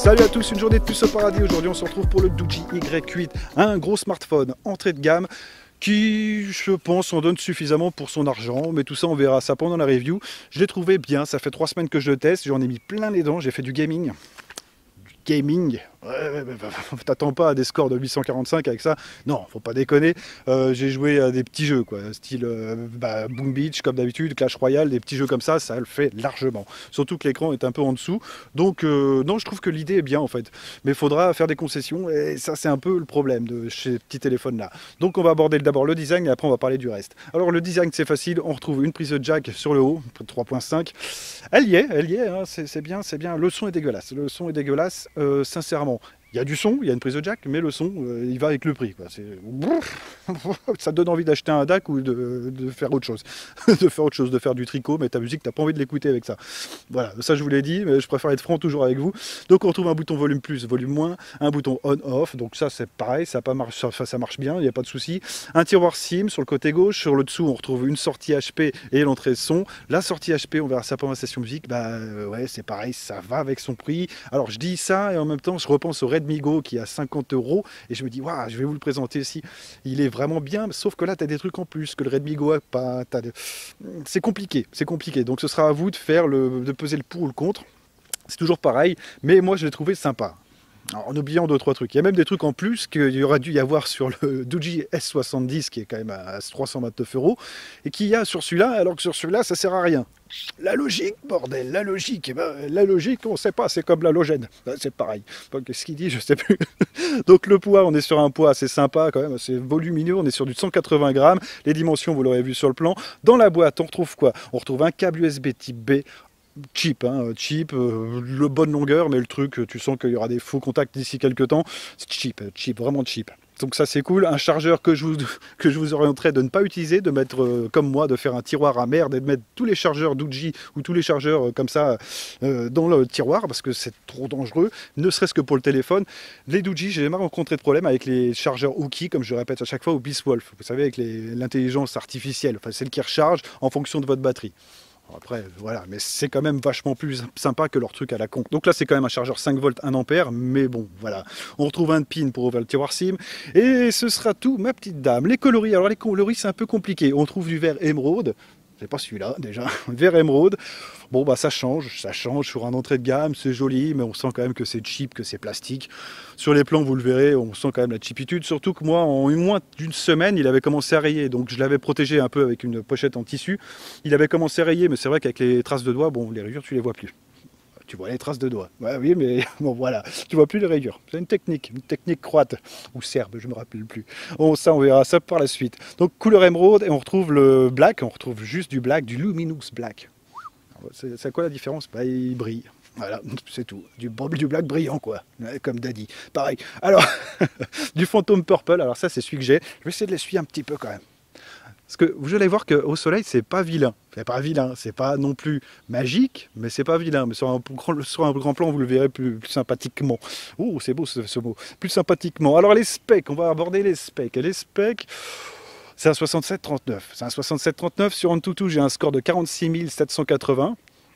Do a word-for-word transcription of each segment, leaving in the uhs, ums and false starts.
Salut à tous, une journée de plus au paradis. Aujourd'hui on se retrouve pour le Doogee Y huit, un gros smartphone entrée de gamme qui, je pense, en donne suffisamment pour son argent, mais tout ça on verra ça pendant la review. Je l'ai trouvé bien, ça fait trois semaines que je le teste, j'en ai mis plein les dents, j'ai fait du gaming. Du gaming Ouais, t'attends pas à des scores de huit cent quarante-cinq avec ça, non, faut pas déconner. Euh, j'ai joué à des petits jeux, quoi, style euh, bah, Boom Beach, comme d'habitude, Clash Royale, des petits jeux comme ça, ça le fait largement. Surtout que l'écran est un peu en dessous, donc euh, non, je trouve que l'idée est bien en fait. Mais il faudra faire des concessions, et ça c'est un peu le problème de ces petits téléphones-là. Donc on va aborder d'abord le design, et après on va parler du reste. Alors le design c'est facile, on retrouve une prise de jack sur le haut, trois point cinq. Elle y est, elle y est, hein, c'est bien, c'est bien. Le son est dégueulasse, le son est dégueulasse, euh, sincèrement. Il y a du son, il y a une prise de jack, mais le son, euh, il va avec le prix, quoi. Ça te donne envie d'acheter un D A C ou de, de faire autre chose. de faire autre chose, de faire du tricot, mais ta musique, t'as pas envie de l'écouter avec ça. Voilà, ça je vous l'ai dit, mais je préfère être franc toujours avec vous. Donc on retrouve un bouton volume plus, volume moins, un bouton on-off, donc ça c'est pareil, ça, pas marche, ça, ça marche bien, il n'y a pas de souci. Un tiroir SIM sur le côté gauche, sur le dessous on retrouve une sortie H P et l'entrée son. La sortie H P, on verra ça pendant la session musique, bah euh, ouais c'est pareil, ça va avec son prix. Alors je dis ça et en même temps je repense au Redmi Go qui est à cinquante euros et je me dis waouh, je vais vous le présenter aussi, il est vraiment bien, sauf que là tu as des trucs en plus que le Redmi Go a pas, de... c'est compliqué, c'est compliqué, donc ce sera à vous de faire le, de peser le pour ou le contre. C'est toujours pareil, mais moi je l'ai trouvé sympa. Alors, en oubliant deux trois trucs, il y a même des trucs en plus qu'il y aurait dû y avoir sur le Doogee S soixante-dix qui est quand même à trois cent vingt-neuf euros et qu'il y a sur celui-là, alors que sur celui-là ça sert à rien. La logique, bordel, la logique, eh ben, la logique, on ne sait pas, c'est comme l'halogène, c'est pareil. Qu'est-ce qu'il dit, je ne sais plus. Donc le poids, on est sur un poids assez sympa quand même, assez volumineux, on est sur du cent quatre-vingts grammes, les dimensions, vous l'aurez vu sur le plan. Dans la boîte, on retrouve quoi? On retrouve un câble U S B type B, cheap, hein, cheap, euh, le bonne longueur, mais le truc, tu sens qu'il y aura des faux contacts d'ici quelques temps, c'est cheap, cheap, vraiment cheap. Donc ça c'est cool, un chargeur que je vous, que je vous orienterai de ne pas utiliser, de mettre euh, comme moi, de faire un tiroir à merde et de mettre tous les chargeurs Doogee ou tous les chargeurs euh, comme ça euh, dans le tiroir parce que c'est trop dangereux, ne serait-ce que pour le téléphone. Les Doogee, j'ai jamais rencontré de problème avec les chargeurs Hooki, comme je répète à chaque fois, ou Beastwolf, vous savez, avec l'intelligence artificielle, enfin celle qui recharge en fonction de votre batterie. Après, voilà, mais c'est quand même vachement plus sympa que leur truc à la con. Donc là, c'est quand même un chargeur cinq volts, un ampère, mais bon, voilà. On retrouve un pin pour ouvrir le tiroir SIM. Et ce sera tout, ma petite dame. Les coloris, alors les coloris, c'est un peu compliqué. On trouve du vert émeraude. C'est pas celui-là, déjà. Vert émeraude. Bon, bah ça change, ça change sur un entrée de gamme, c'est joli, mais on sent quand même que c'est cheap, que c'est plastique. Sur les plans, vous le verrez, on sent quand même la cheapitude. Surtout que moi, en moins d'une semaine, il avait commencé à rayer. Donc je l'avais protégé un peu avec une pochette en tissu. Il avait commencé à rayer, mais c'est vrai qu'avec les traces de doigts, bon, les rayures, tu les vois plus. Tu vois les traces de doigts. Ouais, oui, mais bon, voilà. Tu vois plus les rayures. C'est une technique, une technique croate ou serbe, je me rappelle plus. Bon, ça, on verra ça par la suite. Donc, couleur émeraude, et on retrouve le black. On retrouve juste du black, du luminous black. C'est quoi la différence? Bah, il brille. Voilà, c'est tout. Du, du black brillant, quoi. Comme Daddy. Pareil. Alors, du Phantom Purple. Alors, ça, c'est celui que j'ai. Je vais essayer de l'essuyer un petit peu quand même. Parce que vous allez voir qu'au soleil, c'est pas vilain. C'est pas vilain, c'est pas non plus magique, mais c'est pas vilain. Mais sur un, sur un grand plan, vous le verrez plus, plus sympathiquement. Oh, c'est beau ce, ce mot. Plus sympathiquement. Alors les specs, on va aborder les specs. Et les specs, c'est un soixante-sept trente-neuf. C'est un soixante-sept trente-neuf. Sur AnTuTu, j'ai un score de quarante-six mille sept cent quatre-vingts.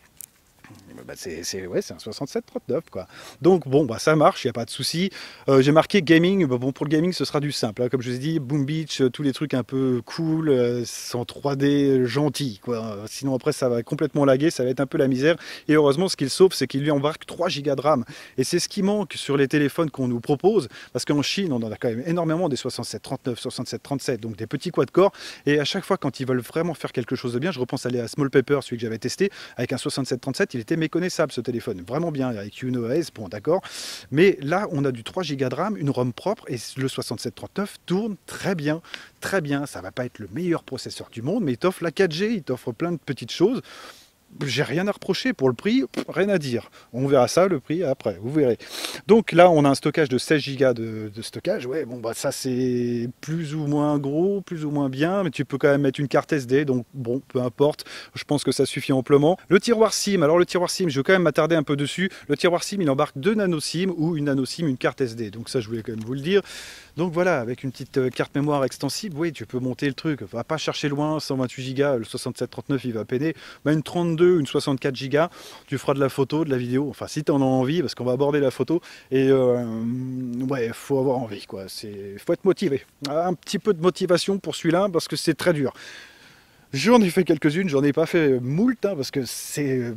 Bah c'est ouais, un soixante-sept trente-neuf quoi. Donc bon bah ça marche, il n'y a pas de souci. Euh, j'ai marqué gaming, bon pour le gaming ce sera du simple, hein. Comme je vous ai dit, Boom Beach, tous les trucs un peu cool, euh, en trois D gentil quoi. Sinon après ça va complètement laguer, ça va être un peu la misère. Et heureusement ce qu'il sauve c'est qu'il lui embarque trois gigas de RAM. Et c'est ce qui manque sur les téléphones qu'on nous propose, parce qu'en Chine on en a quand même énormément des soixante-sept trente-neuf, soixante-sept trente-sept, donc des petits quad-core. Et à chaque fois quand ils veulent vraiment faire quelque chose de bien, je repense aller à Small Paper, celui que j'avais testé, avec un soixante-sept trente-sept, il était méconnaissable ce téléphone, vraiment bien, avec une O S, bon d'accord, mais là on a du trois gigas de RAM, une ROM propre, et le soixante-sept trente-neuf tourne très bien, très bien, ça va pas être le meilleur processeur du monde, mais il t'offre la quatre G, il t'offre plein de petites choses. J'ai rien à reprocher pour le prix, rien à dire. On verra ça, le prix, après, vous verrez. Donc là, on a un stockage de seize gigas de, de stockage. Ouais, bon, bah ça c'est plus ou moins gros, plus ou moins bien, mais tu peux quand même mettre une carte S D, donc bon, peu importe. Je pense que ça suffit amplement. Le tiroir SIM, alors le tiroir SIM, je vais quand même m'attarder un peu dessus. Le tiroir SIM, il embarque deux nano SIM ou une nano SIM, une carte S D. Donc ça, je voulais quand même vous le dire. Donc voilà, avec une petite carte mémoire extensible, oui, tu peux monter le truc. Va pas chercher loin, cent vingt-huit gigas, le soixante-sept trente-neuf, il va peiner. Bah, une trente trente-deux, une soixante-quatre gigas, tu feras de la photo, de la vidéo, enfin si tu en as envie, parce qu'on va aborder la photo, et euh, ouais, faut avoir envie, quoi, c'est, faut être motivé. Un petit peu de motivation pour celui-là, parce que c'est très dur. J'en ai fait quelques-unes, j'en ai pas fait moult, hein, parce que c'est...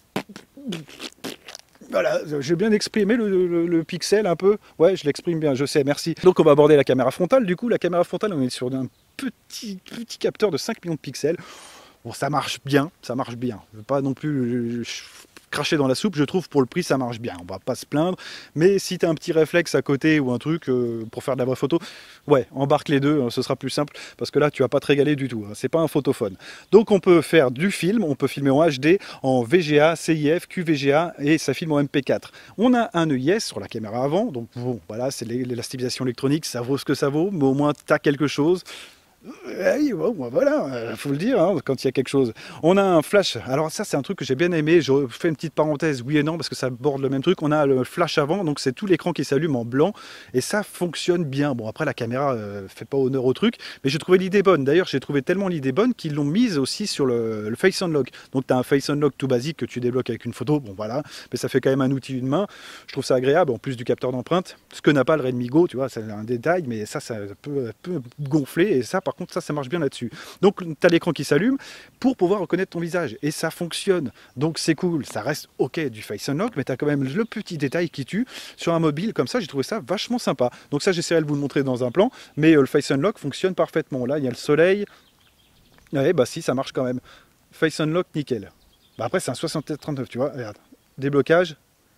Voilà, j'ai bien exprimé le, le, le pixel un peu. Ouais, je l'exprime bien, je sais, merci. Donc on va aborder la caméra frontale. Du coup, la caméra frontale, on est sur un petit, petit capteur de cinq millions de pixels. Bon, ça marche bien, ça marche bien. Je ne veux pas non plus cracher dans la soupe, je trouve pour le prix ça marche bien, on va pas se plaindre. Mais si tu as un petit réflexe à côté ou un truc euh, pour faire de la vraie photo, ouais, embarque les deux, hein, ce sera plus simple, parce que là tu vas pas te régaler du tout, hein, c'est pas un photophone. Donc on peut faire du film, on peut filmer en H D, en V G A, C I F, Q V G A, et ça filme en M P quatre. On a un E I S sur la caméra avant, donc bon, voilà, c'est la stabilisation électronique, ça vaut ce que ça vaut, mais au moins tu as quelque chose. Oui, bon, voilà, faut le dire, hein, quand il y a quelque chose. On a un flash, alors ça c'est un truc que j'ai bien aimé, je fais une petite parenthèse, oui et non, parce que ça borde le même truc. On a le flash avant, donc c'est tout l'écran qui s'allume en blanc, et ça fonctionne bien. Bon, après la caméra euh, fait pas honneur au truc, mais j'ai trouvé l'idée bonne. D'ailleurs, j'ai trouvé tellement l'idée bonne qu'ils l'ont mise aussi sur le, le Face Unlock. Donc tu as un Face Unlock tout basique que tu débloques avec une photo, bon voilà, mais ça fait quand même un outil une main. Je trouve ça agréable, en plus du capteur d'empreinte, ce que n'a pas le Redmi Go, tu vois, c'est un détail, mais ça, ça peut, peut gonfler, et ça, par contre, ça, ça marche bien là-dessus. Donc, tu as l'écran qui s'allume pour pouvoir reconnaître ton visage, et ça fonctionne. Donc, c'est cool, ça reste OK du Face Unlock, mais tu as quand même le petit détail qui tue. Sur un mobile, comme ça, j'ai trouvé ça vachement sympa. Donc ça, j'essaierai de vous le montrer dans un plan, mais euh, le Face Unlock fonctionne parfaitement. Là, il y a le soleil. Ouais, bah si, ça marche quand même. Face Unlock, nickel. Bah, après, c'est un soixante-sept trente-neuf, tu vois, regarde. Déblocage.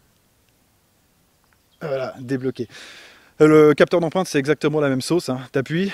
Voilà, débloqué. Le capteur d'empreinte, c'est exactement la même sauce, hein. T'appuies.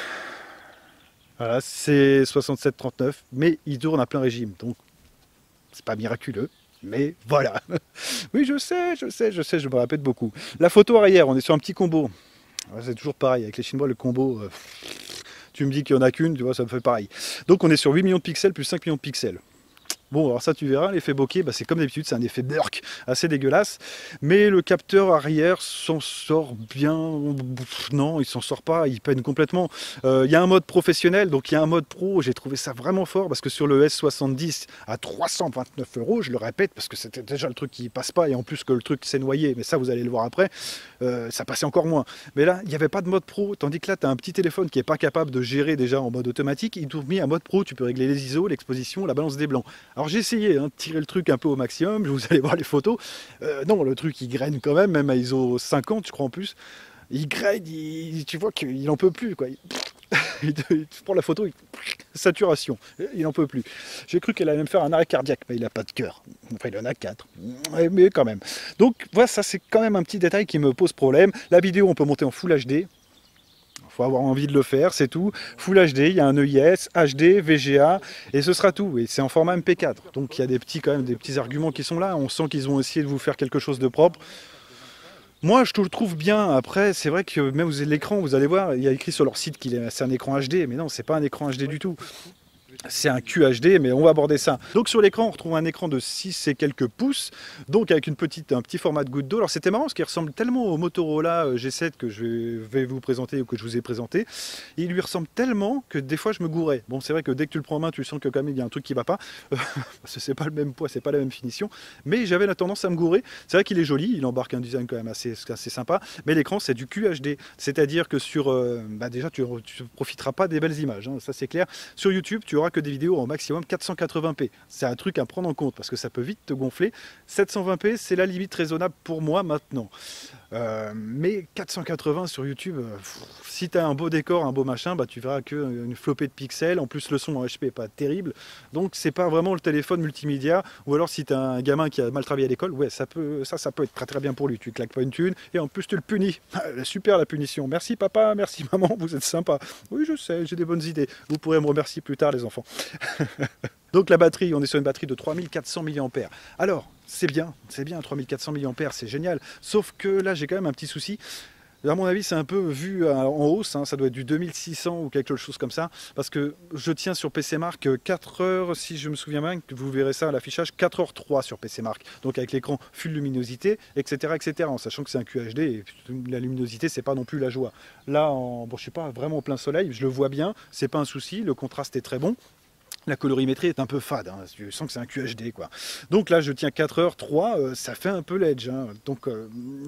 Voilà, c'est soixante-sept trente-neuf, mais il tourne à plein régime, donc c'est pas miraculeux, mais voilà. Oui, je sais, je sais, je sais, je me répète beaucoup. La photo arrière, on est sur un petit combo. C'est toujours pareil, avec les Chinois, le combo, euh, tu me dis qu'il n'y en a qu'une, tu vois, ça me fait pareil. Donc on est sur huit millions de pixels plus cinq millions de pixels. Bon, alors ça tu verras, l'effet bokeh, bah, c'est comme d'habitude, c'est un effet burk assez dégueulasse. Mais le capteur arrière s'en sort bien. Non, il s'en sort pas, il peine complètement. Euh, il y a un mode professionnel, donc il y a un mode pro. J'ai trouvé ça vraiment fort parce que sur le S soixante-dix à trois cent vingt-neuf euros, je le répète parce que c'était déjà le truc qui passe pas, et en plus que le truc s'est noyé, mais ça vous allez le voir après, euh, ça passait encore moins. Mais là, il n'y avait pas de mode pro, tandis que là, tu as un petit téléphone qui n'est pas capable de gérer déjà en mode automatique. Il t'ouvre mis un mode pro, tu peux régler les I S O, l'exposition, la balance des blancs. Alors j'ai essayé hein, de tirer le truc un peu au maximum, vous allez voir les photos. Euh, non, le truc il graine quand même, même à I S O cinquante, je crois en plus. Il graine, il, tu vois qu'il n'en peut plus, quoi. Il, il, te, il te prend la photo, il, saturation, il n'en peut plus. J'ai cru qu'elle allait me faire un arrêt cardiaque, mais il n'a pas de cœur. Enfin, il en a quatre, mais quand même. Donc voilà, ça c'est quand même un petit détail qui me pose problème. La vidéo, on peut monter en Full H D. Faut avoir envie de le faire, c'est tout. Full H D, il y a un E I S, H D, V G A, et ce sera tout. Et c'est en format M P quatre. Donc il y a des petits, quand même, des petits arguments qui sont là. On sent qu'ils ont essayé de vous faire quelque chose de propre. Moi, je le trouve bien. Après, c'est vrai que même vous avez l'écran, vous allez voir, il y a écrit sur leur site qu'il est, c'est un écran H D, mais non, c'est pas un écran H D du tout. C'est un Q H D, mais on va aborder ça. Donc sur l'écran, on retrouve un écran de six et quelques pouces, donc avec une petite, un petit format de goutte d'eau. Alors c'était marrant parce qu'il ressemble tellement au Motorola G sept que je vais vous présenter ou que je vous ai présenté. Il lui ressemble tellement que des fois je me gourais. Bon, c'est vrai que dès que tu le prends en main, tu sens que quand même il y a un truc qui va pas. C'est pas le même poids, c'est pas la même finition, mais j'avais la tendance à me gourer. C'est vrai qu'il est joli, il embarque un design quand même assez, assez sympa, mais l'écran c'est du Q H D, c'est-à-dire que sur, euh, bah déjà tu ne profiteras pas des belles images, hein, ça c'est clair. Sur YouTube, tu auras que des vidéos en maximum quatre cent quatre-vingts p. C'est un truc à prendre en compte parce que ça peut vite te gonfler. sept cent vingt p, c'est la limite raisonnable pour moi maintenant. Euh, mais quatre cent quatre-vingts sur YouTube, euh, pff, si tu as un beau décor, un beau machin, bah, tu verras qu'une flopée de pixels. En plus, le son en H P n'est pas terrible. Donc, c'est pas vraiment le téléphone multimédia. Ou alors, si tu as un gamin qui a mal travaillé à l'école, ouais, ça peut, ça, ça peut être très très bien pour lui. Tu claques pas une thune et en plus, tu le punis. Super la punition. Merci papa, merci maman, vous êtes sympa. Oui, je sais, j'ai des bonnes idées. Vous pourrez me remercier plus tard, les enfants. Donc la batterie, on est sur une batterie de trois mille quatre cents milliampères. Alors, c'est bien, c'est bien, trois mille quatre cents milliampères, c'est génial. Sauf que là, j'ai quand même un petit souci. À mon avis, c'est un peu vu en hausse, hein, ça doit être du deux mille six cents ou quelque chose comme ça, parce que je tiens sur P C Mark quatre heures, si je me souviens bien, vous verrez ça à l'affichage, quatre heures trois sur P C Mark, donc avec l'écran full luminosité, et cetera, et cetera, en sachant que c'est un Q H D, et la luminosité, c'est pas non plus la joie. Là, en, bon, je suis pas vraiment au plein soleil, je le vois bien, c'est pas un souci, le contraste est très bon. La colorimétrie est un peu fade, hein. Tu sens que c'est un Q H D quoi. Donc là je tiens quatre heures trois, euh, ça fait un peu l'edge, hein. Donc euh,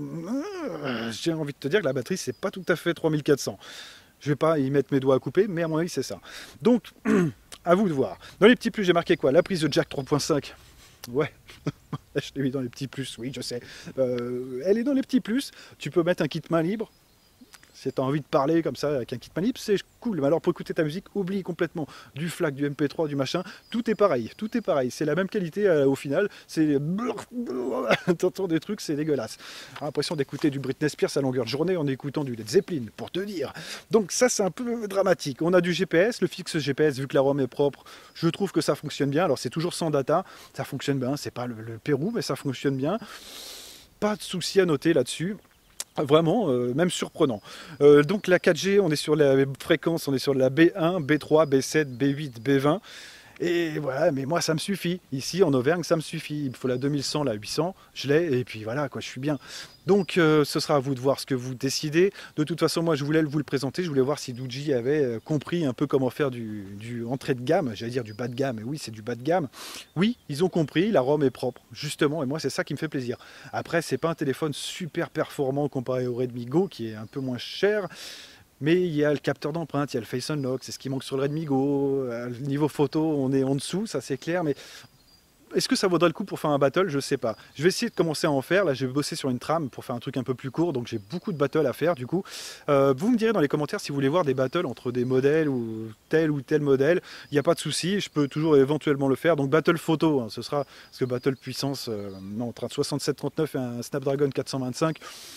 euh, j'ai envie de te dire que la batterie c'est pas tout à fait trois mille quatre cents. Je vais pas y mettre mes doigts à couper, mais à mon avis c'est ça. Donc à vous de voir. Dans les petits plus j'ai marqué quoi? La prise de jack trois point cinq. Ouais, je l'ai mis dans les petits plus, oui je sais. Euh, elle est dans les petits plus, tu peux mettre un kit main libre. Si tu as envie de parler comme ça avec un kit manip, c'est cool. Mais alors pour écouter ta musique, oublie complètement du FLAC, du M P trois, du machin. Tout est pareil, tout est pareil. C'est la même qualité euh, au final. C'est t'entends des trucs, c'est dégueulasse. J'ai l'impression d'écouter du Britney Spears à longueur de journée en écoutant du Led Zeppelin, pour te dire. Donc ça c'est un peu dramatique. On a du G P S, le fixe G P S, vu que la ROM est propre, je trouve que ça fonctionne bien. Alors c'est toujours sans data, ça fonctionne bien. C'est pas le, le Pérou, mais ça fonctionne bien. Pas de souci à noter là-dessus. Vraiment, euh, même surprenant. Euh, donc la quatre G, on est sur la fréquence, on est sur la B un, B trois, B sept, B huit, B vingt. Et voilà, mais moi ça me suffit. Ici en Auvergne, ça me suffit. Il me faut la deux mille cent, la huit cents, je l'ai, et puis voilà, quoi, je suis bien. Donc euh, ce sera à vous de voir ce que vous décidez. De toute façon, moi je voulais vous le présenter, je voulais voir si Doogee avait euh, compris un peu comment faire du, du entrée de gamme, j'allais dire du bas de gamme, et oui c'est du bas de gamme. Oui, ils ont compris, la ROM est propre, justement, et moi c'est ça qui me fait plaisir. Après, c'est pas un téléphone super performant comparé au Redmi Go, qui est un peu moins cher. Mais il y a le capteur d'empreinte, il y a le Face Unlock, c'est ce qui manque sur le Redmi Go. Niveau photo, on est en dessous, ça c'est clair, mais est-ce que ça vaudrait le coup pour faire un battle? Je sais pas. Je vais essayer de commencer à en faire. Là, j'ai bossé sur une trame pour faire un truc un peu plus court, donc j'ai beaucoup de battles à faire du coup. Euh, vous me direz dans les commentaires si vous voulez voir des battles entre des modèles ou tel ou tel modèle. Il n'y a pas de souci, je peux toujours éventuellement le faire. Donc battle photo, hein, ce sera parce que battle puissance, euh, non, entre un soixante-sept trente-neuf et un Snapdragon quatre cent vingt-cinq.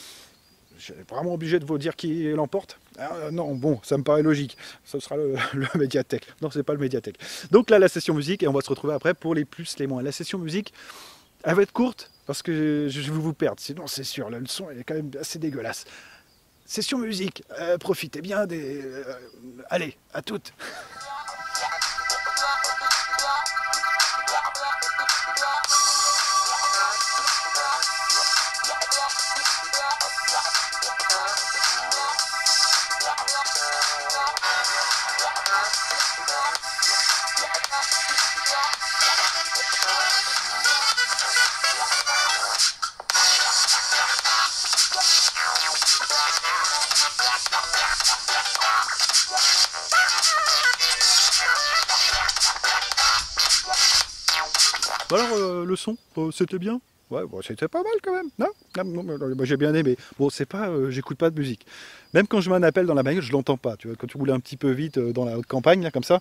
Je suis vraiment obligé de vous dire qui l'emporte. Ah, non, bon, ça me paraît logique. Ce sera le, le Mediatek. Non, c'est pas le Mediatek. Donc là, la session musique, et on va se retrouver après pour les plus, les moins. La session musique, elle va être courte, parce que je vais vous perdre. Sinon, c'est sûr, la leçon, elle est quand même assez dégueulasse. Session musique, euh, profitez bien des... Euh, allez, à toutes. Alors, euh, le son, euh, c'était bien? Ouais, bon, c'était pas mal quand même, non, non, non, non, moi j'ai bien aimé. Bon, c'est pas, euh, j'écoute pas de musique. Même quand je mets un appel dans la bagnole, je l'entends pas. Tu vois, quand tu roules un petit peu vite euh, dans la haute campagne, là, comme ça,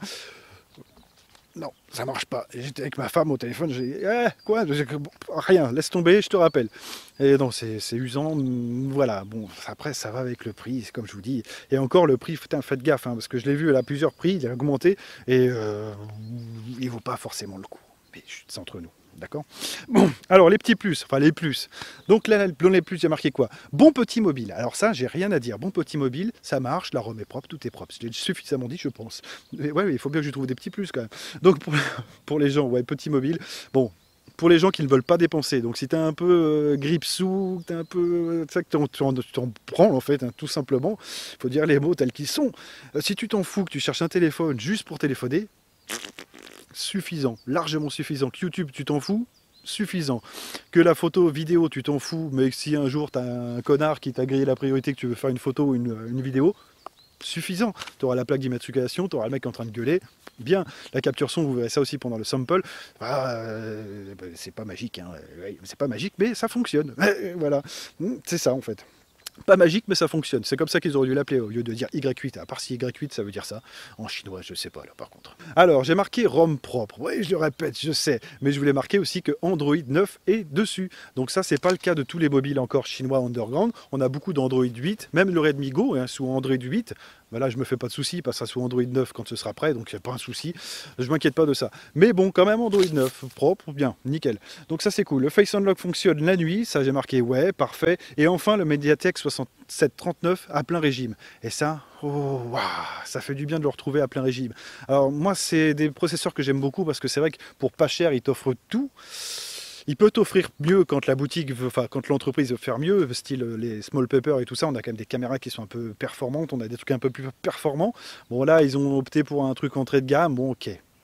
non, ça marche pas. J'étais avec ma femme au téléphone, j'ai dit, eh, quoi? Bon, rien, laisse tomber, je te rappelle. Et non, c'est usant, voilà. Bon, après, ça va avec le prix, comme je vous dis. Et encore, le prix, putain, faites gaffe, hein, parce que je l'ai vu à plusieurs prix, il a augmenté, et euh, il vaut pas forcément le coup. Mais c'est entre nous, d'accord? Bon, alors les petits plus, enfin les plus. Donc là, dans les plus, j'ai marqué quoi? Bon petit mobile. Alors ça, j'ai rien à dire. Bon petit mobile, ça marche, la ROM est propre, tout est propre. Je l'ai suffisamment dit, je pense. Mais ouais, il faut bien que je trouve des petits plus quand même. Donc pour, pour les gens, ouais, petit mobile. Bon, pour les gens qui ne veulent pas dépenser. Donc si tu es un peu euh, grippe-sous, tu es un peu... Tu sais que tu en prends en fait, hein, tout simplement. Il faut dire les mots tels qu'ils sont. Euh, si tu t'en fous, que tu cherches un téléphone juste pour téléphoner, suffisant, largement suffisant. Que YouTube, tu t'en fous, suffisant. Que la photo, vidéo, tu t'en fous, mais si un jour tu as un connard qui t'a grillé la priorité, que tu veux faire une photo ou une, une vidéo, suffisant. Tu auras la plaque d'immatriculation, tu auras le mec en train de gueuler. Bien, la capture son, vous verrez ça aussi pendant le sample. Ah, euh, c'est pas magique, hein. C'est pas magique, mais ça fonctionne. Voilà, c'est ça en fait. Pas magique, mais ça fonctionne. C'est comme ça qu'ils auraient dû l'appeler, au lieu de dire Y huit. À part si Y huit, ça veut dire ça. En chinois, je sais pas, là, par contre. Alors, j'ai marqué ROM propre. Oui, je le répète, je sais. Mais je voulais marquer aussi que Android neuf est dessus. Donc ça, c'est pas le cas de tous les mobiles encore chinois underground. On a beaucoup d'Android huit, même le Redmi Go, hein, sous Android huit. Ben là, je me fais pas de soucis, il passera sous Android neuf quand ce sera prêt, donc il n'y a pas un souci. Je m'inquiète pas de ça. Mais bon, quand même, Android neuf, propre, bien, nickel. Donc ça, c'est cool. Le Face Unlock fonctionne la nuit, ça j'ai marqué ouais, parfait. Et enfin, le Mediatek soixante-sept trente-neuf à plein régime. Et ça, oh, wow, ça fait du bien de le retrouver à plein régime. Alors moi, c'est des processeurs que j'aime beaucoup parce que c'est vrai que pour pas cher, ils t'offrent tout. Il peut t'offrir mieux quand la boutique veut, enfin quand l'entreprise veut faire mieux, style les small paper et tout ça. On a quand même des caméras qui sont un peu performantes, on a des trucs un peu plus performants. Bon là, ils ont opté pour un truc entrée de gamme. Bon, ok.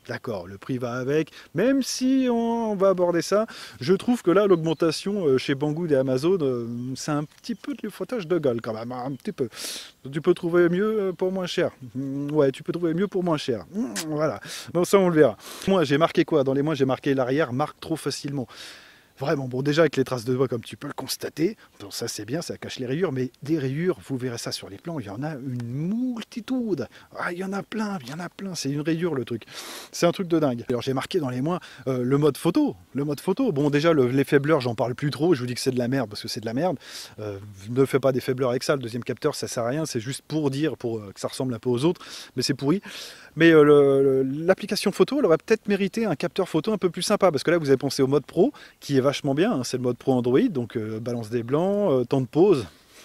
d'accord, le prix va avec, même si on va aborder ça, je trouve que là, l'augmentation chez Banggood et Amazon, c'est un petit peu du foutage de gueule quand même, un petit peu. Tu peux trouver mieux pour moins cher. Ouais, tu peux trouver mieux pour moins cher. Voilà, bon ça on le verra. Moi j'ai marqué quoi? Dans les mois j'ai marqué l'arrière marque trop facilement. Vraiment, bon déjà avec les traces de doigts comme tu peux le constater, bon, ça c'est bien, ça cache les rayures, mais des rayures, vous verrez ça sur les plans, il y en a une multitude. Ah, il y en a plein, il y en a plein, c'est une rayure le truc. C'est un truc de dingue. Alors j'ai marqué dans les mois euh, le mode photo, le mode photo. Bon déjà l'effet blur, j'en parle plus trop, je vous dis que c'est de la merde parce que c'est de la merde. Euh, ne fais pas d'effet blur avec ça, le deuxième capteur ça sert à rien, c'est juste pour dire pour euh, que ça ressemble un peu aux autres, mais c'est pourri. Mais euh, l'application photo, elle aurait peut-être mérité un capteur photo un peu plus sympa, parce que là vous avez pensé au mode pro, qui est vachement bien, hein, c'est le mode pro Android, donc euh, balance des blancs, euh, temps de pause.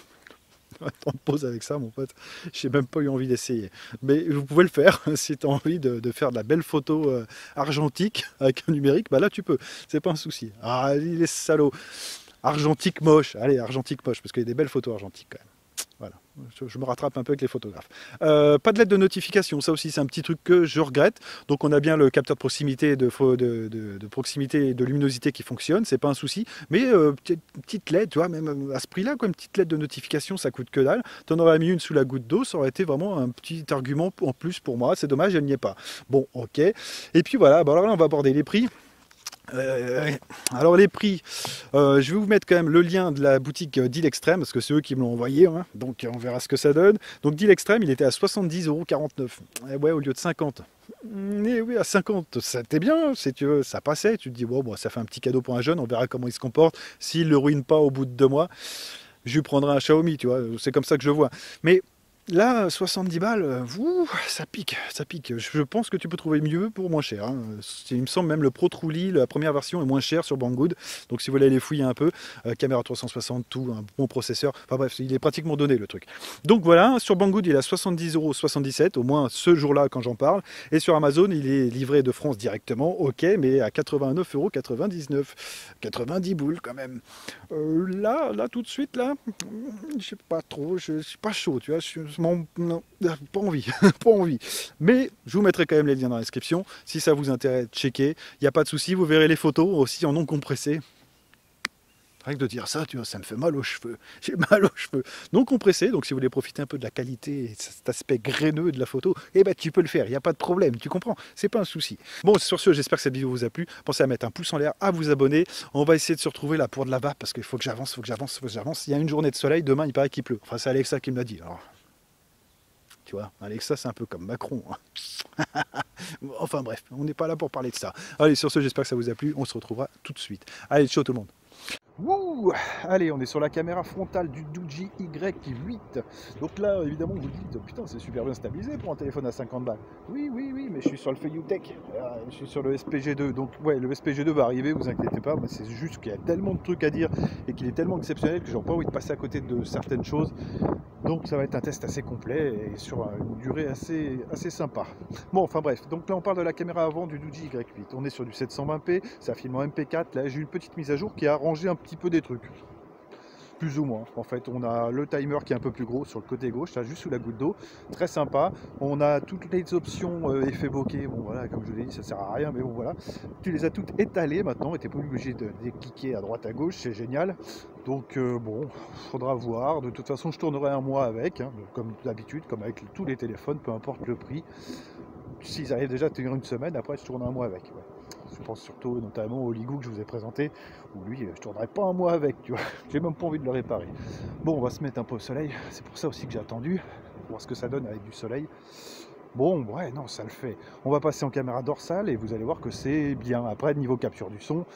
Temps de pause avec ça mon pote, j'ai même pas eu envie d'essayer. Mais vous pouvez le faire, si tu as envie de, de faire de la belle photo euh, argentique avec un numérique, bah là tu peux, c'est pas un souci. Ah il est salaud. Argentique moche, allez argentique moche, parce qu'il y a des belles photos argentiques quand même. Voilà, je, je me rattrape un peu avec les photographes. Euh, pas de lettre de notification, ça aussi c'est un petit truc que je regrette. Donc on a bien le capteur de proximité, de, de, de, de proximité et de luminosité qui fonctionne, c'est pas un souci. Mais euh, petite, petite lettre, tu vois, même à ce prix-là, quoi, une petite lettre de notification, ça coûte que dalle. Tu en aurais mis une sous la goutte d'eau, ça aurait été vraiment un petit argument en plus pour moi. C'est dommage, elle n'y est pas. Bon, ok. Et puis voilà, bon, alors là on va aborder les prix. Euh, alors les prix, euh, je vais vous mettre quand même le lien de la boutique Deal Extreme parce que c'est eux qui me l'ont envoyé, hein, donc on verra ce que ça donne. Donc Deal Extreme, il était à soixante-dix euros quarante-neuf, et ouais, au lieu de cinquante. Et oui, à cinquante, c'était bien, si tu veux, ça passait. Tu te dis, bon, bon, ça fait un petit cadeau pour un jeune, on verra comment il se comporte. S'il ne le ruine pas au bout de deux mois, je lui prendrai un Xiaomi, tu vois, c'est comme ça que je le vois. Mais là, soixante-dix balles, ouh, ça pique, ça pique. Je pense que tu peux trouver mieux pour moins cher. Hein. Il me semble même le Pro Truly, la première version, est moins cher sur Banggood. Donc si vous voulez aller fouiller un peu, euh, caméra trois cent soixante, tout, un bon processeur. Enfin bref, il est pratiquement donné le truc. Donc voilà, sur Banggood, il est à soixante-dix euros soixante-dix-sept, au moins ce jour-là quand j'en parle. Et sur Amazon, il est livré de France directement, ok, mais à quatre-vingt-neuf euros quatre-vingt-dix-neuf. quatre-vingt-dix boules quand même. Euh, là, là, tout de suite, là, je sais pas trop, je suis pas chaud, tu vois. Je suis, Mon, non, pas envie, pas envie. Mais je vous mettrai quand même les liens dans la description. Si ça vous intéresse, checker. Il n'y a pas de souci, vous verrez les photos aussi en non compressé. Rien que de dire ça, tu vois, ça me fait mal aux cheveux. J'ai mal aux cheveux. Non compressé, donc si vous voulez profiter un peu de la qualité et cet aspect graineux de la photo, eh ben tu peux le faire, il n'y a pas de problème, tu comprends, c'est pas un souci. Bon, sur ce, j'espère que cette vidéo vous a plu. Pensez à mettre un pouce en l'air, à vous abonner. On va essayer de se retrouver là pour de la vape parce qu'il faut que j'avance, il faut que j'avance, il faut que j'avance. Il y a une journée de soleil, demain il paraît qu'il pleut. Enfin, c'est Alexa qui me l'a dit. Alors, tu vois, Alexa, c'est un peu comme Macron. Hein. Enfin bref, on n'est pas là pour parler de ça. Allez, sur ce, j'espère que ça vous a plu. On se retrouvera tout de suite. Allez, ciao tout le monde. Wouh! Allez, on est sur la caméra frontale du Doogee Y huit. Donc là, évidemment, vous dites, putain, c'est super bien stabilisé pour un téléphone à cinquante balles. Oui, oui, oui, mais je suis sur le Feiutech. Je suis sur le S P G deux. Donc, ouais, le S P G deux va arriver, vous inquiétez pas. Mais c'est juste qu'il y a tellement de trucs à dire et qu'il est tellement exceptionnel que j'ai pas envie de passer à côté de certaines choses. Donc, ça va être un test assez complet et sur une durée assez, assez sympa. Bon, enfin bref. Donc là, on parle de la caméra avant du Doogee Y huit. On est sur du sept cent vingt p. Ça filme en M P quatre. Là, j'ai eu une petite mise à jour qui a arrangé un petit peu des trucs. Plus ou moins. En fait, on a le timer qui est un peu plus gros sur le côté gauche, là, juste sous la goutte d'eau. Très sympa. On a toutes les options euh, effet bokeh. Bon, voilà, comme je vous l'ai dit, ça sert à rien, mais bon, voilà. Tu les as toutes étalées maintenant et tu n'es pas obligé de, de cliquer à droite à gauche. C'est génial. Donc, euh, bon, faudra voir. De toute façon, je tournerai un mois avec, hein, comme d'habitude, comme avec tous les téléphones, peu importe le prix. S'ils arrivent déjà à tenir une semaine, après, je tourne un mois avec. Ouais. Je pense surtout notamment au Ligoo que je vous ai présenté, où lui, je tournerai pas un mois avec, tu vois. J'ai même pas envie de le réparer. Bon, on va se mettre un peu au soleil. C'est pour ça aussi que j'ai attendu, pour voir ce que ça donne avec du soleil. Bon, ouais, non, ça le fait. On va passer en caméra dorsale et vous allez voir que c'est bien. Après, niveau capture du son,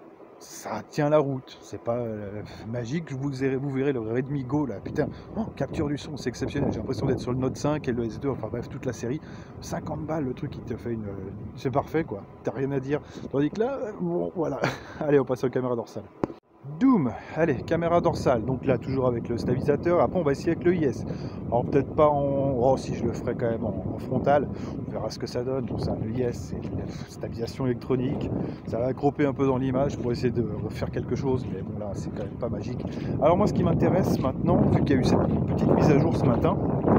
ça tient la route, c'est pas euh, magique, vous verrez, vous verrez le Redmi Go là, putain, oh, capture du son, c'est exceptionnel, j'ai l'impression d'être sur le Note cinq et le S deux, enfin bref, toute la série, cinquante balles, le truc qui te fait une... c'est parfait quoi, t'as rien à dire, tandis que là, bon, voilà, allez, on passe aux caméras dorsales. Doom, allez, caméra dorsale, donc là toujours avec le stabilisateur, après on va essayer avec le I S. Alors peut-être pas en... oh si je le ferai quand même en, en frontal, on verra ce que ça donne. Donc ça, le I S, c'est une stabilisation électronique, ça va accroper un peu dans l'image pour essayer de faire quelque chose, mais bon là c'est quand même pas magique. Alors moi ce qui m'intéresse maintenant, vu qu'il y a eu cette petite mise à jour ce matin,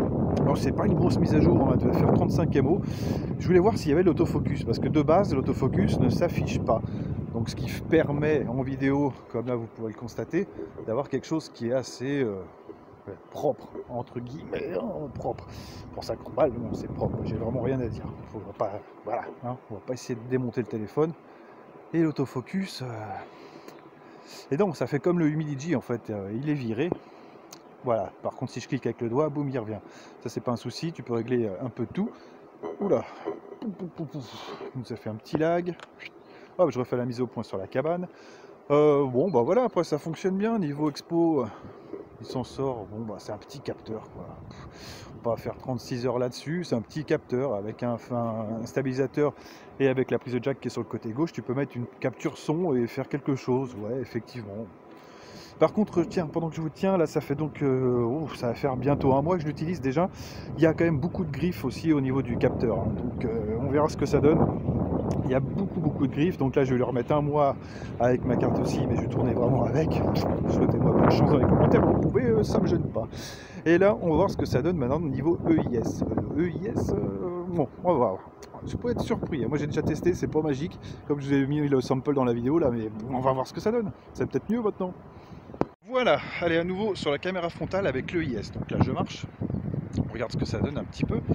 Alors c'est pas une grosse mise à jour, on va faire trente-cinq mégaoctets. Je voulais voir s'il y avait l'autofocus, parce que de base l'autofocus ne s'affiche pas. Donc ce qui permet en vidéo, comme là vous pouvez le constater, d'avoir quelque chose qui est assez euh, propre, entre guillemets, hein, propre. Pour cinquante balles, non, c'est propre, j'ai vraiment rien à dire. Faut pas, voilà, hein, on va pas essayer de démonter le téléphone. Et l'autofocus, euh... et donc ça fait comme le Humidigi en fait, euh, il est viré. Voilà, par contre si je clique avec le doigt, boum, il revient. Ça c'est pas un souci, tu peux régler un peu tout. Oula, ça fait un petit lag. Hop, je refais la mise au point sur la cabane. Euh, bon bah voilà, après ça fonctionne bien, niveau expo, il s'en sort. Bon bah c'est un petit capteur quoi. On va faire trente-six heures là-dessus, c'est un petit capteur avec un, un, un stabilisateur et avec la prise de jack qui est sur le côté gauche, tu peux mettre une capture son et faire quelque chose, ouais effectivement. Par contre, tiens, pendant que je vous tiens, là, ça fait donc, euh, oh, ça va faire bientôt un mois que je l'utilise déjà. Il y a quand même beaucoup de griffes aussi au niveau du capteur, hein. Donc euh, on verra ce que ça donne. Il y a beaucoup, beaucoup de griffes. Donc là, je vais le remettre un mois avec ma carte aussi, mais je vais tourner vraiment avec. Souhaitez-moi bonne chance dans les commentaires. Vous pouvez, euh, ça me gêne pas. Et là, on va voir ce que ça donne maintenant au niveau E I S. Euh, E I S, euh, bon, on va voir. Je peux être surpris. Moi, j'ai déjà testé, c'est pas magique. Comme je vous ai mis le sample dans la vidéo là, mais bon, on va voir ce que ça donne. C'est peut-être mieux maintenant. Voilà, allez à nouveau sur la caméra frontale avec l'E I S. Donc là je marche, on regarde ce que ça donne un petit peu.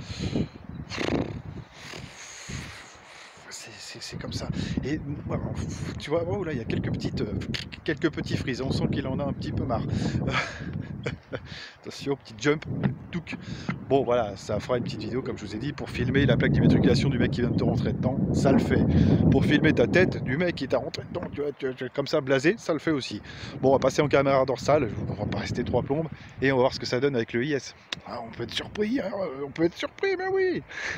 C'est comme ça. Et voilà, tu vois, oh là il y a quelques petites, euh, quelques petits frises. On sent qu'il en a un petit peu marre. Attention, petit jump, touc. Bon voilà, ça fera une petite vidéo comme je vous ai dit pour filmer la plaque d'immatriculation du mec qui vient de te rentrer dedans, ça le fait. Pour filmer ta tête du mec qui t'a rentré dedans, tu vois, tu vois, comme ça blasé, ça le fait aussi. Bon, on va passer en caméra dorsale, on va pas rester trois plombes et on va voir ce que ça donne avec le I S. Ah, on peut être surpris, hein, on peut être surpris, mais oui.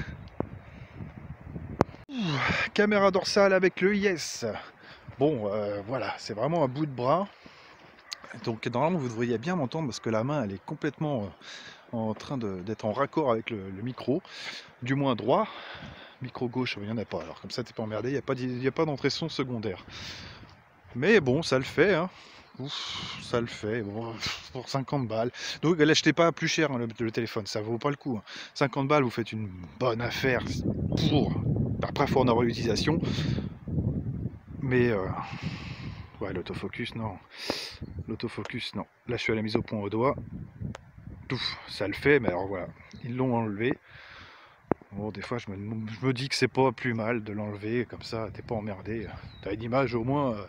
Ouh, caméra dorsale avec le I S. Bon, euh, voilà, c'est vraiment un bout de bras. Donc normalement vous devriez bien m'entendre parce que la main elle est complètement euh, en train d'être en raccord avec le, le micro, du moins droit. Micro gauche, il n'y en a pas, alors comme ça t'es pas emmerdé, il n'y a pas, y a pas d'entrée son secondaire. Mais bon, ça le fait, hein. Ouf, ça le fait, bon, pour cinquante balles. Donc l'achetez pas plus cher hein, le, le téléphone, ça vaut pas le coup. Hein. cinquante balles, vous faites une bonne affaire pour... Après, il faut en avoir l'utilisation. Mais... Euh... Ouais, l'autofocus, non. L'autofocus, non. Là, je suis à la mise au point au doigt. Tout, ça le fait, mais alors voilà, ils l'ont enlevé. Bon, des fois, je me, je me dis que c'est pas plus mal de l'enlever, comme ça, t'es pas emmerdé. T'as une image au moins euh...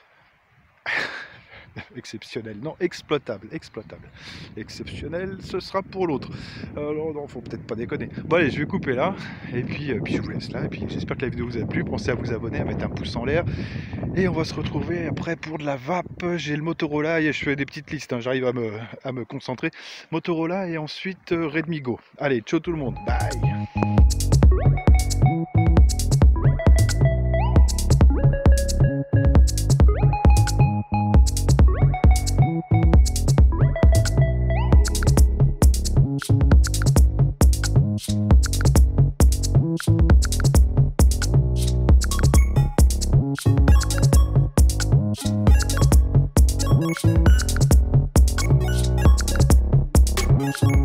exceptionnelle. Non, exploitable, exploitable. Exceptionnel, ce sera pour l'autre. Alors non, faut peut-être pas déconner. Bon allez, je vais couper là, et puis, euh, puis je vous laisse là, et puis j'espère que la vidéo vous a plu. Pensez à vous abonner, à mettre un pouce en l'air, et on va se retrouver après pour de la vape. J'ai le Motorola, et je fais des petites listes, hein. J'arrive à me, à me concentrer. Motorola, et ensuite euh, Redmi Go. Allez, ciao tout le monde, bye. We'll be right back.